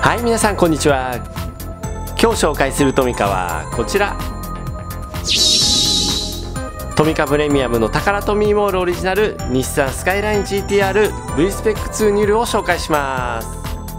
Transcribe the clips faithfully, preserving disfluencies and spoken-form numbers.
はい、皆さんこんにちは。今日紹介するトミカはこちら、トミカプレミアムのタカラトミーモールオリジナル日産スカイライン ジーティーアール V スペックツーニュルを紹介します。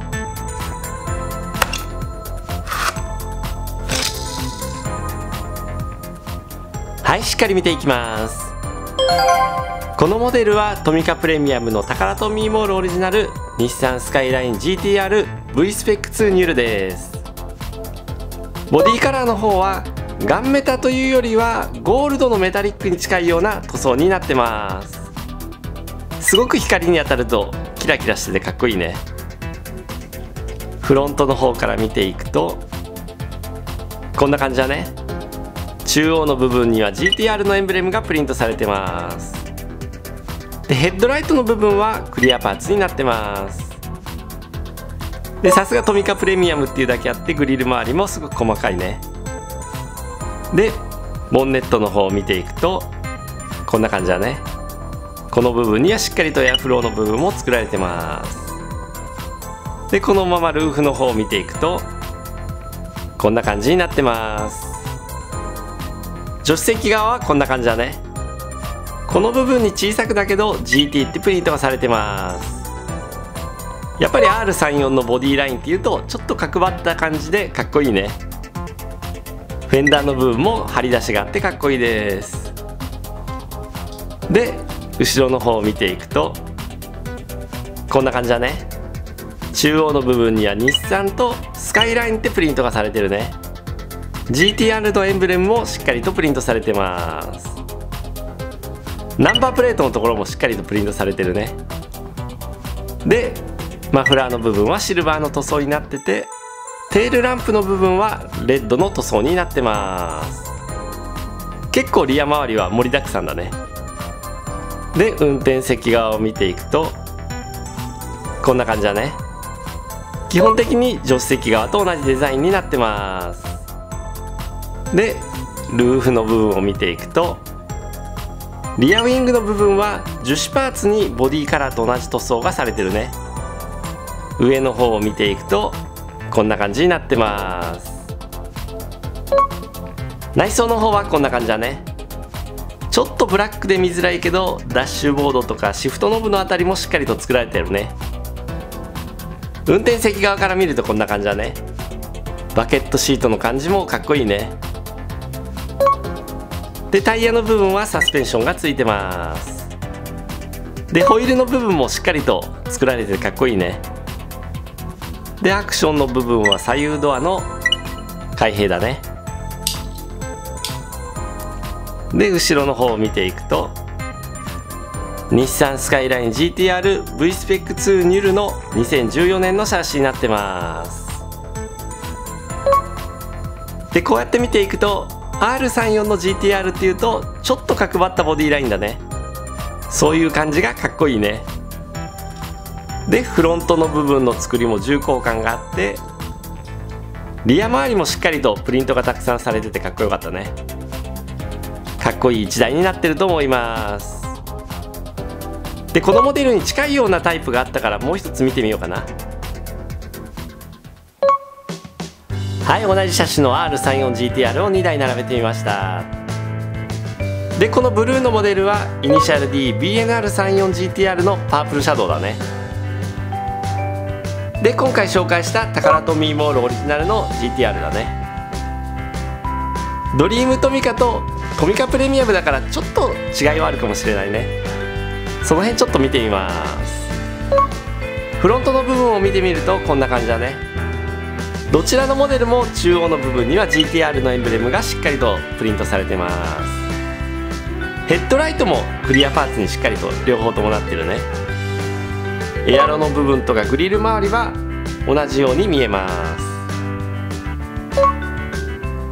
はい、しっかり見ていきます。このモデルはトミカプレミアムのタカラトミーモールオリジナル日産スカイライン ジーティーアール V スペックツーニュルです。ボディカラーの方はガンメタというよりはゴールドのメタリックに近いような塗装になってます。すごく光に当たるとキラキラしててかっこいいね。フロントの方から見ていくとこんな感じだね。中央の部分には ジーティーアール のエンブレムがプリントされてます。でヘッドライトの部分はクリアパーツになってます。でさすがトミカプレミアムっていうだけあってグリル周りもすごく細かいね。でボンネットの方を見ていくとこんな感じだね。この部分にはしっかりとエアフローの部分も作られてます。でこのままルーフの方を見ていくとこんな感じになってます。助手席側はこんな感じだね。この部分に小さくだけど ジーティー ってプリントがされてます。やっぱり アールさんじゅうよん のボディラインっていうとちょっと角張った感じでかっこいいね。フェンダーの部分も張り出しがあってかっこいいです。で後ろの方を見ていくとこんな感じだね。中央の部分には日産とスカイラインってプリントがされてるね。 ジーティーアール のエンブレムもしっかりとプリントされてます。ナンバープレートのところもしっかりとプリントされてるね。でマフラーの部分はシルバーの塗装になってて、テールランプの部分はレッドの塗装になってます。結構リア周りは盛りだくさんだね。で運転席側を見ていくとこんな感じだね。基本的に助手席側と同じデザインになってます。でルーフの部分を見ていくとリアウィングの部分は樹脂パーツにボディカラーと同じ塗装がされてるね。上の方を見ていくとこんな感じになってます。内装の方はこんな感じだね。ちょっとブラックで見づらいけどダッシュボードとかシフトノブのあたりもしっかりと作られてるね。運転席側から見るとこんな感じだね。バケットシートの感じもかっこいいね。でタイヤの部分はサスペンションがついてます。でホイールの部分もしっかりと作られてかっこいいね。でアクションの部分は左右ドアの開閉だね。で後ろの方を見ていくと日産スカイライン ジーティーアール V スペックツーニュルのにせんじゅうよねんのシャーシになってます。でこうやって見ていくと アールさんじゅうよん の ジーティーアール っていうとちょっと角張ったボディラインだね。そういう感じがかっこいいね。でフロントの部分の作りも重厚感があってリア周りもしっかりとプリントがたくさんされててかっこよかったね。かっこいいいちだいになってると思います。でこのモデルに近いようなタイプがあったからもう一つ見てみようかな。はい、同じ車種の アールさんじゅうよんジーティーアール をにだい並べてみました。でこのブルーのモデルはイニシャル ディービーエヌアールさんじゅうよんジーティーアール のパープルシャドウだね。で今回紹介したタカラトミーモールオリジナルの ジーティーアール だね。ドリームトミカとトミカプレミアムだからちょっと違いはあるかもしれないね。その辺ちょっと見てみます。フロントの部分を見てみるとこんな感じだね。どちらのモデルも中央の部分には ジーティーアール のエンブレムがしっかりとプリントされてます。ヘッドライトもクリアパーツにしっかりと両方ともなってるね。エアロの部分とかグリル周りは同じように見えます。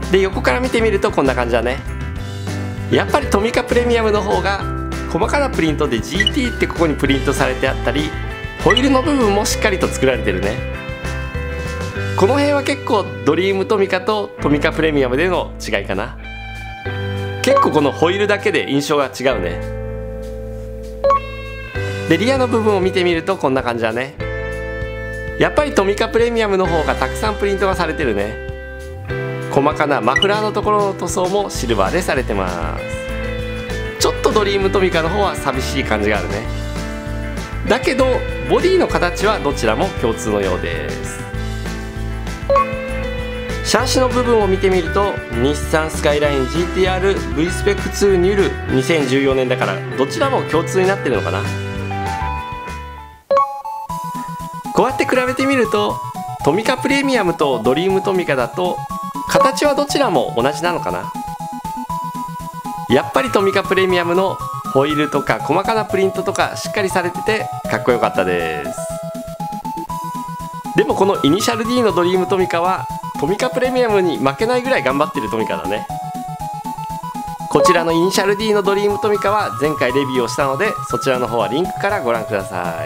で横から見てみるとこんな感じだね。やっぱりトミカプレミアムの方が細かなプリントで ジーティー ってここにプリントされてあったりホイールの部分もしっかりと作られてるね。この辺は結構ドリームトミカとトミカプレミアムでの違いかな。結構このホイールだけで印象が違うね。でリアの部分を見てみるとこんな感じだね。 やっぱりトミカプレミアムの方がたくさんプリントがされてるね。細かなマフラーのところの塗装もシルバーでされてます。ちょっとドリームトミカの方は寂しい感じがあるね。だけどボディの形はどちらも共通のようです。シャーシの部分を見てみると日産スカイライン ジーティーアール V スペックツーニュルにせんじゅうよねんだからどちらも共通になってるのかな。こうやって比べてみるとトミカプレミアムとドリームトミカだと形はどちらも同じなのかな。やっぱりトミカプレミアムのホイールとか細かなプリントとかしっかりされててかっこよかったです。でもこのイニシャル D のドリームトミカはトミカプレミアムに負けないぐらい頑張ってるトミカだね。こちらのイニシャル D のドリームトミカは前回レビューをしたのでそちらの方はリンクからご覧ください。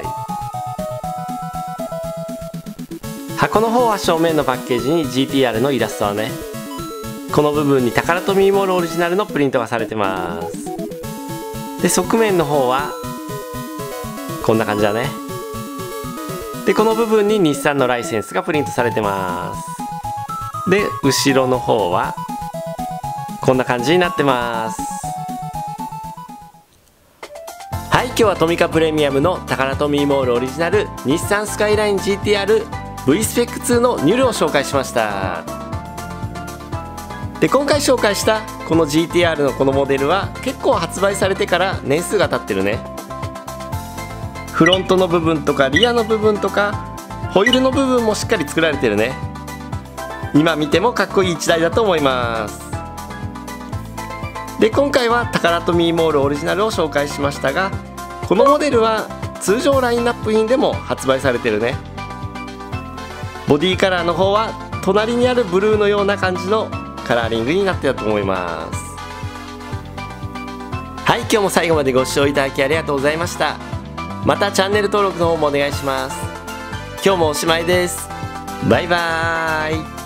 箱の方は正面のパッケージに ジーティーアール のイラストはね、この部分にタカラトミーモールオリジナルのプリントがされてます。で側面の方はこんな感じだね。でこの部分に日産のライセンスがプリントされてます。で後ろの方はこんな感じになってます。はい、今日はトミカプレミアムのタカラトミーモールオリジナル日産スカイライン ジーティーアール V スペックツーのニュルを紹介しました。で今回紹介したこの ジーティーアール のこのモデルは結構発売されてから年数が経ってるね。フロントの部分とかリアの部分とかホイールの部分もしっかり作られてるね。今見てもかっこいいいちだいだと思います。で今回はタカラトミーモールオリジナルを紹介しましたが、このモデルは通常ラインナップ品でも発売されてるね。ボディカラーの方は隣にあるブルーのような感じのカラーリングになってたと思います。はい、今日も最後までご視聴いただきありがとうございました。またチャンネル登録の方もお願いします。今日もおしまいです。バイバーイ。